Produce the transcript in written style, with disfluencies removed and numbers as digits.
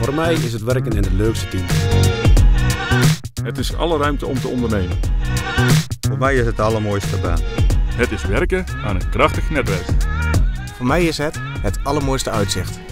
Voor mij is het werken in het leukste team. Het is alle ruimte om te ondernemen. Voor mij is het de allermooiste baan. Het is werken aan een krachtig netwerk. Voor mij is het allermooiste uitzicht.